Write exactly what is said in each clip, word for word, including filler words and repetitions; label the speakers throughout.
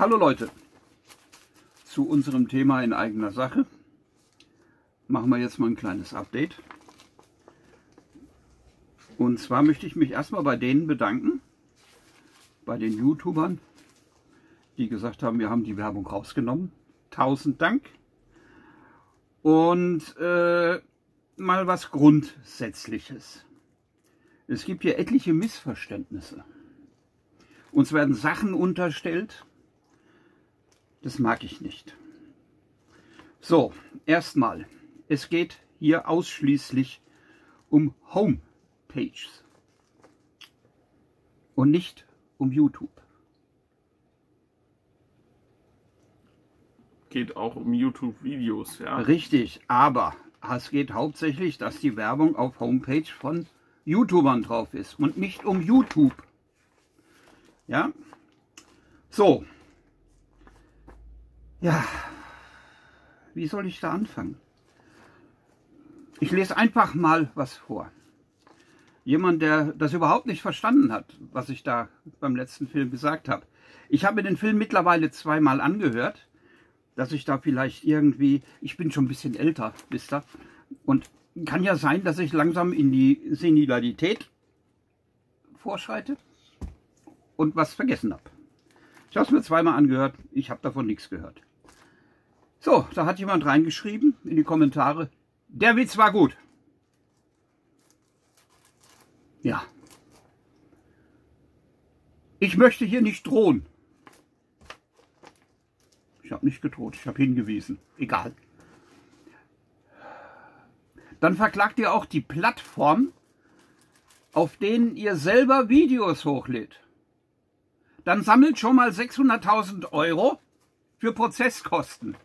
Speaker 1: Hallo Leute, zu unserem Thema in eigener Sache machen wir jetzt mal ein kleines Update. Und zwar möchte ich mich erstmal bei denen bedanken, bei den YouTubern, die gesagt haben, wir haben die Werbung rausgenommen. Tausend Dank. Und äh, mal was Grundsätzliches. Es gibt hier etliche Missverständnisse. Uns werden Sachen unterstellt. Das mag ich nicht. So, erstmal, es geht hier ausschließlich um Homepages und nicht um YouTube.
Speaker 2: Geht auch um YouTube-Videos, ja.
Speaker 1: Richtig, aber es geht hauptsächlich, dass die Werbung auf Homepage von YouTubern drauf ist und nicht um YouTube. Ja, so. Ja, wie soll ich da anfangen? Ich lese einfach mal was vor. Jemand, der das überhaupt nicht verstanden hat, was ich da beim letzten Film gesagt habe. Ich habe den Film mittlerweile zweimal angehört, dass ich da vielleicht irgendwie, ich bin schon ein bisschen älter, wisst ihr, und kann ja sein, dass ich langsam in die Senilität vorschreite und was vergessen habe. Ich habe es mir zweimal angehört, ich habe davon nichts gehört. So, da hat jemand reingeschrieben in die Kommentare, der Witz war gut. Ja. Ich möchte hier nicht drohen. Ich habe nicht gedroht, ich habe hingewiesen. Egal. Dann verklagt ihr auch die Plattform, auf denen ihr selber Videos hochlädt. Dann sammelt schon mal sechshunderttausend Euro für Prozesskosten.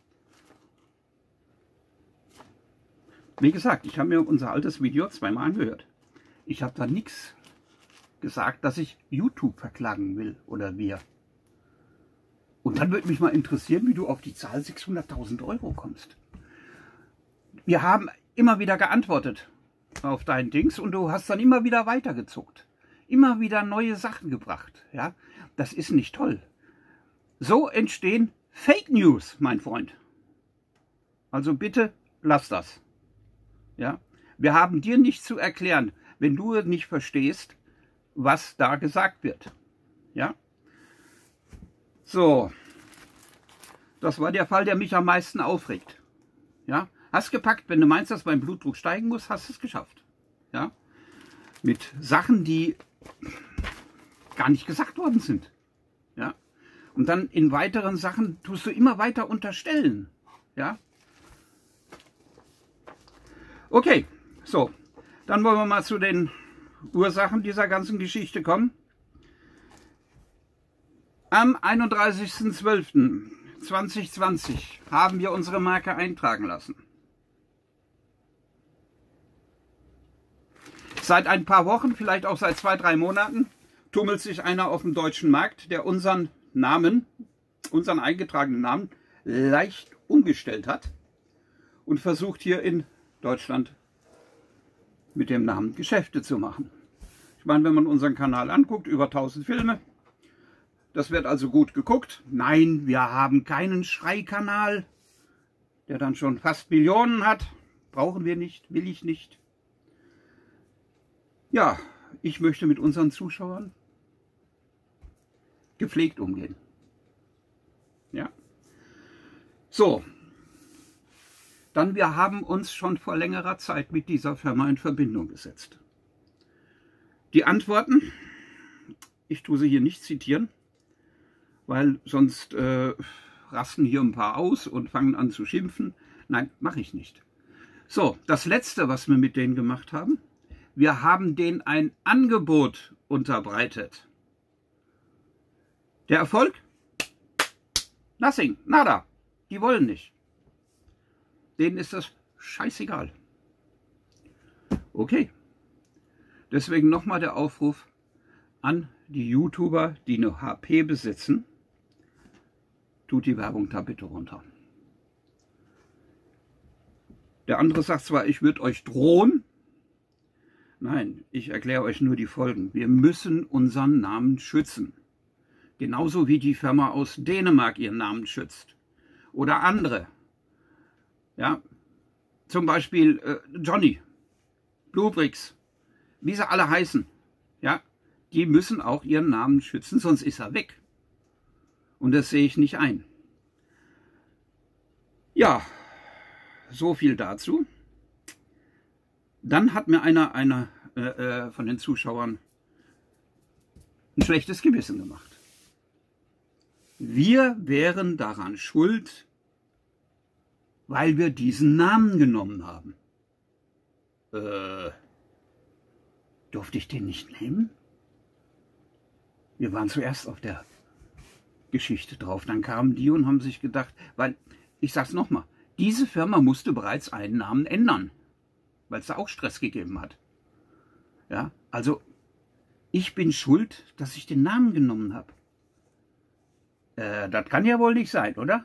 Speaker 1: Wie gesagt, ich habe mir unser altes Video zweimal angehört. Ich habe da nichts gesagt, dass ich YouTube verklagen will oder wir. Und dann würde mich mal interessieren, wie du auf die Zahl sechshunderttausend Euro kommst. Wir haben immer wieder geantwortet auf dein Dings und du hast dann immer wieder weitergezuckt. Immer wieder neue Sachen gebracht. Ja, das ist nicht toll. So entstehen Fake News, mein Freund. Also bitte lass das. Ja, wir haben dir nicht zu erklären, wenn du nicht verstehst, was da gesagt wird. Ja. So, das war der Fall, der mich am meisten aufregt. Ja, hast gepackt, wenn du meinst, dass mein Blutdruck steigen muss, hast du es geschafft. Ja, mit Sachen, die gar nicht gesagt worden sind. Ja, und dann in weiteren Sachen tust du immer weiter unterstellen. Ja, okay, so, dann wollen wir mal zu den Ursachen dieser ganzen Geschichte kommen. Am einunddreißigsten zwölften zweitausendzwanzig haben wir unsere Marke eintragen lassen. Seit ein paar Wochen, vielleicht auch seit zwei, drei Monaten, tummelt sich einer auf dem deutschen Markt, der unseren Namen, unseren eingetragenen Namen, leicht umgestellt hat und versucht hier in Deutschland mit dem Namen Geschäfte zu machen. Ich meine, wenn man unseren Kanal anguckt, über tausend Filme, das wird also gut geguckt. Nein, wir haben keinen Schreikanal, der dann schon fast Millionen hat. Brauchen wir nicht, will ich nicht. Ja, ich möchte mit unseren Zuschauern gepflegt umgehen. Ja. So. Dann, wir haben uns schon vor längerer Zeit mit dieser Firma in Verbindung gesetzt. Die Antworten, ich tue sie hier nicht zitieren, weil sonst äh, rasten hier ein paar aus und fangen an zu schimpfen. Nein, mache ich nicht. So, das Letzte, was wir mit denen gemacht haben, wir haben denen ein Angebot unterbreitet. Der Erfolg? Nothing, nada. Die wollen nicht. Denen ist das scheißegal. Okay. Deswegen nochmal der Aufruf an die YouTuber, die eine H P besitzen. Tut die Werbung da bitte runter. Der andere sagt zwar, ich würde euch drohen. Nein, ich erkläre euch nur die Folgen. Wir müssen unseren Namen schützen. Genauso wie die Firma aus Dänemark ihren Namen schützt. Oder andere. Ja, zum Beispiel äh, Johnny, Bluebricks, wie sie alle heißen. Ja, die müssen auch ihren Namen schützen, sonst ist er weg. Und das sehe ich nicht ein. Ja, so viel dazu. Dann hat mir einer, einer äh, äh, von den Zuschauern ein schlechtes Gewissen gemacht. Wir wären daran schuld, weil wir diesen Namen genommen haben. Äh, durfte ich den nicht nehmen? Wir waren zuerst auf der Geschichte drauf. Dann kamen die und haben sich gedacht, weil, ich sag's nochmal, diese Firma musste bereits einen Namen ändern, weil es da auch Stress gegeben hat. Ja, also ich bin schuld, dass ich den Namen genommen habe. Äh, das kann ja wohl nicht sein, oder?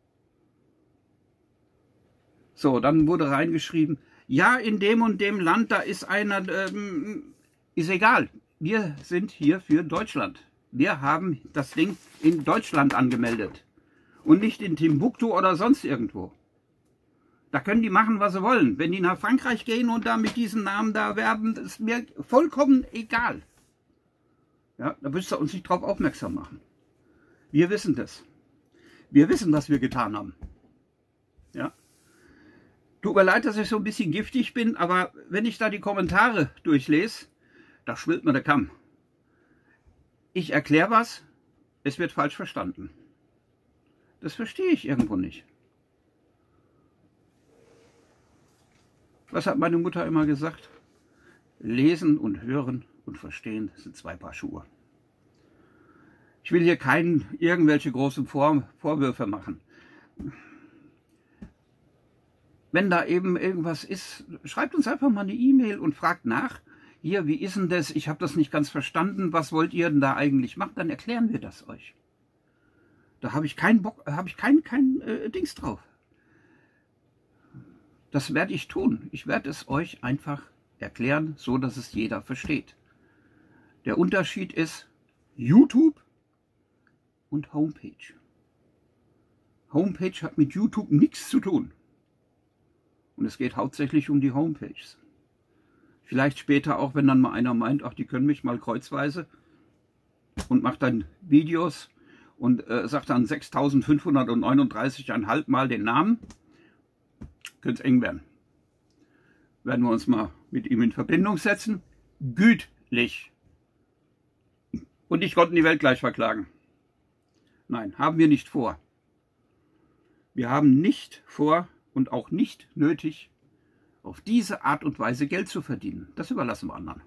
Speaker 1: So, dann wurde reingeschrieben, ja, in dem und dem Land, da ist einer, ähm, ist egal. Wir sind hier für Deutschland. Wir haben das Ding in Deutschland angemeldet und nicht in Timbuktu oder sonst irgendwo. Da können die machen, was sie wollen. Wenn die nach Frankreich gehen und da mit diesem Namen da werben, das ist mir vollkommen egal. Ja, da müsst ihr uns nicht drauf aufmerksam machen. Wir wissen das. Wir wissen, was wir getan haben. Ja. Tut mir leid, dass ich so ein bisschen giftig bin, aber wenn ich da die Kommentare durchlese, da schwillt mir der Kamm. Ich erkläre was, es wird falsch verstanden. Das verstehe ich irgendwo nicht. Was hat meine Mutter immer gesagt? Lesen und hören und verstehen sind zwei Paar Schuhe. Ich will hier keinen irgendwelche großen Vor Vorwürfe machen. Wenn da eben irgendwas ist, schreibt uns einfach mal eine E-Mail und fragt nach. Hier, wie ist denn das? Ich habe das nicht ganz verstanden. Was wollt ihr denn da eigentlich machen? Dann erklären wir das euch. Da habe ich keinen Bock, habe ich kein, kein äh, Dings drauf. Das werde ich tun. Ich werde es euch einfach erklären, so dass es jeder versteht. Der Unterschied ist YouTube und Homepage. Homepage hat mit YouTube nichts zu tun. Und es geht hauptsächlich um die Homepages. Vielleicht später auch, wenn dann mal einer meint, ach, die können mich mal kreuzweise und macht dann Videos und äh, sagt dann sechstausendfünfhundertneununddreißig Komma fünf Mal den Namen, könnte es eng werden. Werden wir uns mal mit ihm in Verbindung setzen. Gütlich. Und ich konnte die Welt gleich verklagen. Nein, haben wir nicht vor. Wir haben nicht vor und auch nicht nötig, auf diese Art und Weise Geld zu verdienen. Das überlassen wir anderen.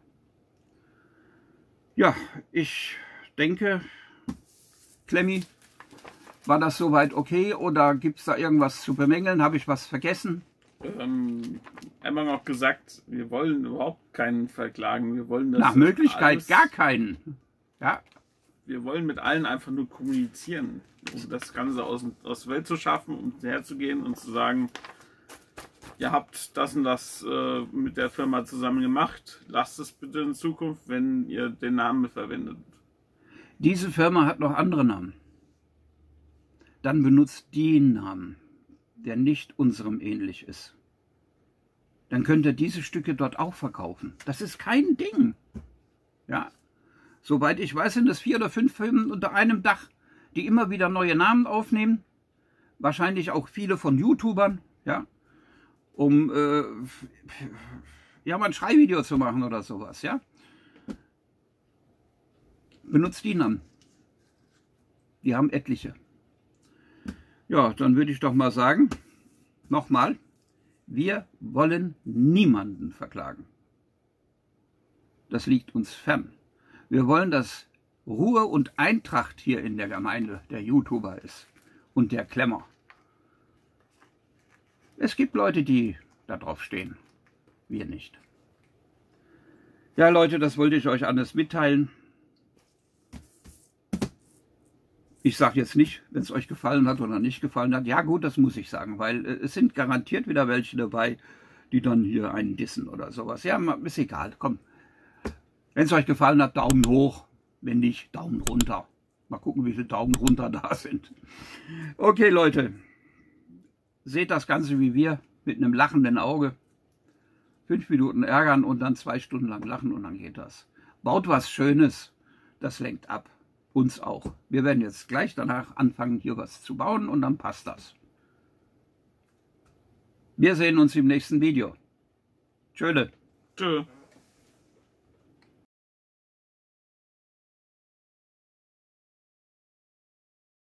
Speaker 1: Ja, ich denke, Klemmi, war das soweit okay oder gibt es da irgendwas zu bemängeln? Habe ich was vergessen?
Speaker 2: Ähm, einmal noch gesagt, wir wollen überhaupt keinen verklagen. Wir wollen das
Speaker 1: Nach Möglichkeit
Speaker 2: alles,
Speaker 1: gar keinen. Ja.
Speaker 2: Wir wollen mit allen einfach nur kommunizieren, um das Ganze aus, aus der Welt zu schaffen, um herzugehen und zu sagen, ihr habt das und das äh, mit der Firma zusammen gemacht, lasst es bitte in Zukunft, wenn ihr den Namen verwendet.
Speaker 1: Diese Firma hat noch andere Namen. Dann benutzt den Namen, der nicht unserem ähnlich ist. Dann könnt ihr diese Stücke dort auch verkaufen. Das ist kein Ding. Ja. Soweit ich weiß, sind es vier oder fünf Firmen unter einem Dach, die immer wieder neue Namen aufnehmen. Wahrscheinlich auch viele von YouTubern, ja, um äh, ja, mal ein Schreivideo zu machen oder sowas, ja. Benutzt die Namen. Die haben etliche. Ja, dann würde ich doch mal sagen, nochmal, wir wollen niemanden verklagen. Das liegt uns fern. Wir wollen, dass Ruhe und Eintracht hier in der Gemeinde der YouTuber ist und der Klemmer. Es gibt Leute, die da drauf stehen. Wir nicht. Ja, Leute, das wollte ich euch alles mitteilen. Ich sage jetzt nicht, wenn es euch gefallen hat oder nicht gefallen hat. Ja gut, das muss ich sagen, weil äh, es sind garantiert wieder welche dabei, die dann hier einen dissen oder sowas. Ja, ist egal, komm. Wenn es euch gefallen hat, Daumen hoch. Wenn nicht, Daumen runter. Mal gucken, wie viele Daumen runter da sind. Okay, Leute. Seht das Ganze wie wir, mit einem lachenden Auge. Fünf Minuten ärgern und dann zwei Stunden lang lachen und dann geht das. Baut was Schönes, das lenkt ab. Uns auch. Wir werden jetzt gleich danach anfangen, hier was zu bauen und dann passt das. Wir sehen uns im nächsten Video. Tschöle.
Speaker 2: Tschö.